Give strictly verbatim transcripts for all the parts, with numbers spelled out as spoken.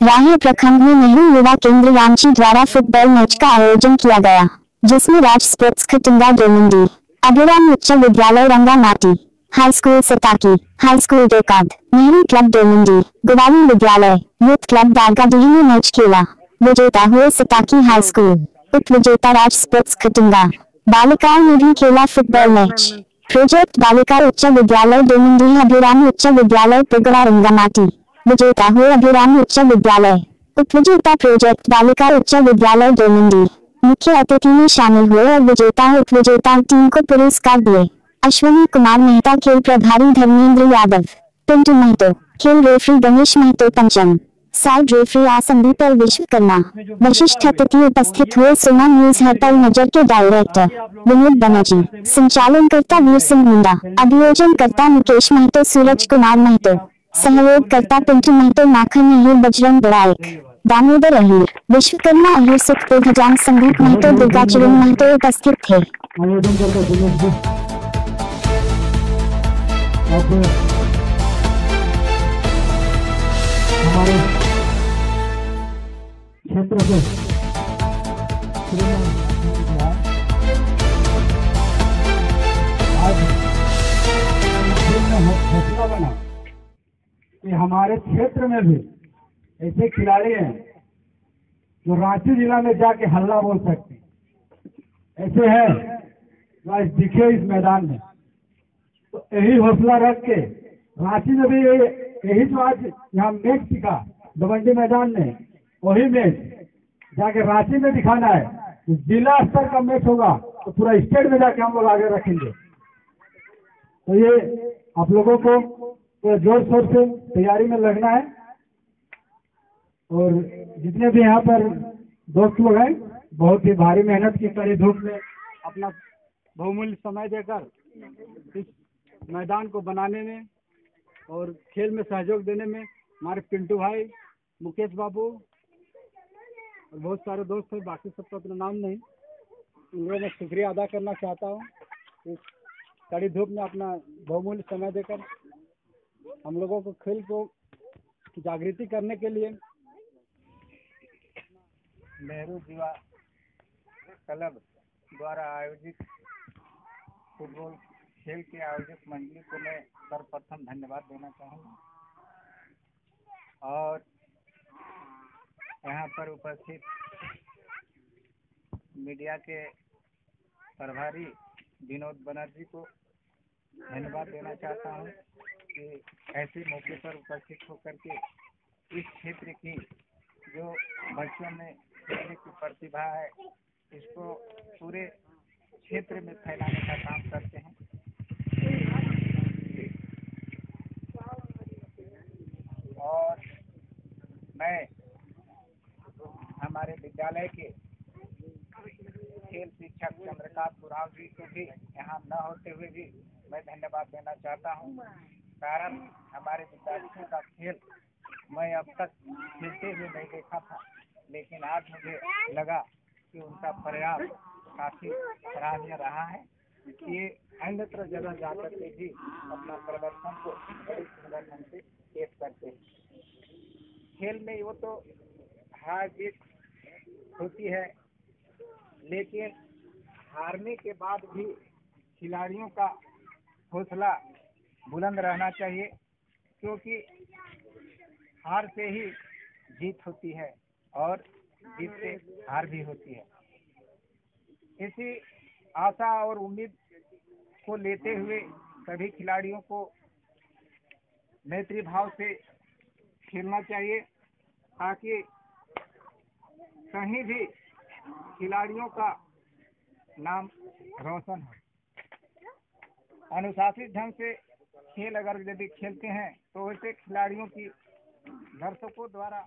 राहे प्रखंड में नेहरू युवा केंद्र रांची द्वारा फुटबॉल मैच का आयोजन किया गया, जिसमें राज स्पोर्ट्स खटिंगा डोमंडी, अभिराम उच्च विद्यालय Rangamati, high school Sataki, high school Dekad, Nehru club Domandi, Gowali विद्यालय, यूथ क्लब दागाडीह ने मैच खेला। विजेता हुए सताकी हाई स्कूल, उप विजेता राज स्पोर्ट्स खटिंगा। बालिकाओं ने भी खेला फुटबॉल मैच। प्रोजेक्ट बालिका उच्च विद्यालय डोमंडी, अभिराम उच्च विद्यालय पिगड़ा रंगामाटी। विजेता हुए अभिराम उच्च विद्यालय, उप विजेता प्रोजेक्ट बालिका उच्च विद्यालय डोमंडी। मुख्य अतिथि में शामिल हुए और विजेता उप विजेता टीम को पुरस्कार दिए। अश्विनी कुमार मेहता, खेल प्रभारी धर्मेंद्र यादव, पिंटू महतो, खेल रेफरी गणेश महतो पंचम, साइड रेफरी आसंदीप और विश्वकर्मा। वशिष्ठ अतिथि उपस्थित हुए सोना न्यूज हड़ताल नजर के डायरेक्टर विनोद बनर्जी, संचालनकर्ता वीर सिंह मुंडा, अभियोजनकर्ता मुकेश महतो, सूरज कुमार महतो, सहयोगकर्ता पिंटू महतो, माखन अहीर, बजरंग बड़ाइक, दामोदर अहीर, विश्वकर्मा अहीर, सुखदेव हजाम, संदीप महतो, दुर्गाचरण महतो उपस्थित थे। हमारे क्षेत्र से आज फैसला बना कि हमारे क्षेत्र में भी ऐसे खिलाड़ी हैं जो रांची जिला में जाके हल्ला बोल सकते हैं। ऐसे हैं जो आज दिखे इस मैदान में, तो यही हौसला रख के रांची में भी यही जो आज यहाँ मैच दिखा डोमंडी मैदान में, वही मैच जाके रांची में दिखाना है। जिला स्तर का मैच होगा तो पूरा स्टेट में जाके हम लोग आगे रखेंगे। तो ये आप लोगों को तो जोर शोर से तैयारी में लगना है। और जितने भी यहाँ पर दोस्त लोग हैं, बहुत ही भारी मेहनत की, कड़ी धूप में अपना बहुमूल्य समय देकर इस मैदान को बनाने में और खेल में सहयोग देने में हमारे पिंटू भाई, मुकेश बाबू और बहुत सारे दोस्त हैं, बाकी सबका अपना नाम नहीं, इन लोगों में शुक्रिया अदा करना चाहता हूँ। इस कड़ी धूप में अपना बहुमूल्य समय देकर हम लोगों को खेल को जागृति करने के लिए नेहरू युवा क्लब द्वारा आयोजित फुटबॉल खेल के आयोजक मंडली को मैं सर्वप्रथम धन्यवाद देना चाहूँगा। और यहाँ पर उपस्थित मीडिया के प्रभारी विनोद बनर्जी को धन्यवाद देना चाहता हूँ कि ऐसे मौके पर उपस्थित होकर के इस क्षेत्र की जो बच्चों में खेलने की प्रतिभा है, इसको पूरे क्षेत्र में फैलाने का काम करते हैं। और मैं हमारे विद्यालय के खेल शिक्षक चंद्रकांत बुराव जी को भी यहाँ न होते हुए भी मैं धन्यवाद देना चाहता हूँ। कारण हमारे विद्यार्थियों का खेल मैं अब तक खेलते हुए नहीं देखा था, लेकिन आज मुझे लगा कि उनका प्रयास काफी सराहनीय रहा है। ये अन्यत्र जगह जाकर के भी अपना प्रदर्शन को बड़ी सुंदर ढंग से पेश करते हैं। खेल में वो तो हार जीत होती है, लेकिन हारने के बाद भी खिलाड़ियों का हौसला बुलंद रहना चाहिए, क्योंकि हार से ही जीत होती है और जीत से हार भी होती है। इसी आशा और उम्मीद को लेते हुए सभी खिलाड़ियों को मैत्री भाव से खेलना चाहिए, ताकि कहीं भी खिलाड़ियों का नाम रोशन हो। अनुशासित ढंग से खेल अगर यदि खेलते हैं तो ऐसे खिलाड़ियों की दर्शकों द्वारा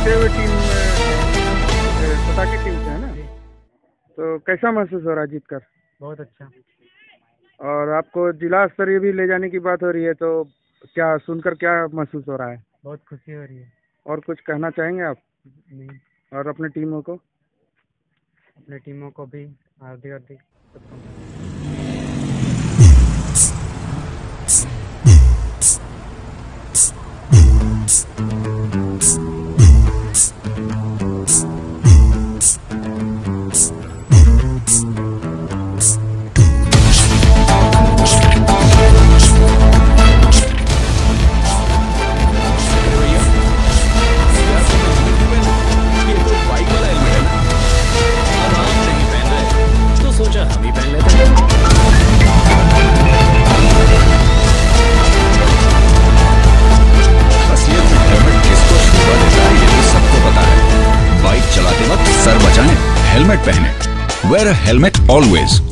जीते हुए टीम सता की टीम से है ना, तो कैसा महसूस हो रहा है जीत कर? बहुत अच्छा। और आपको जिला स्तरीय भी ले जाने की बात हो रही है, तो क्या सुनकर क्या महसूस हो रहा है? बहुत खुशी हो रही है। और कुछ कहना चाहेंगे आप? नहीं। और अपने टीमों को? अपने टीमों को भी हार्दिक हार्दिक हेलमेट पहने। Wear a helmet always.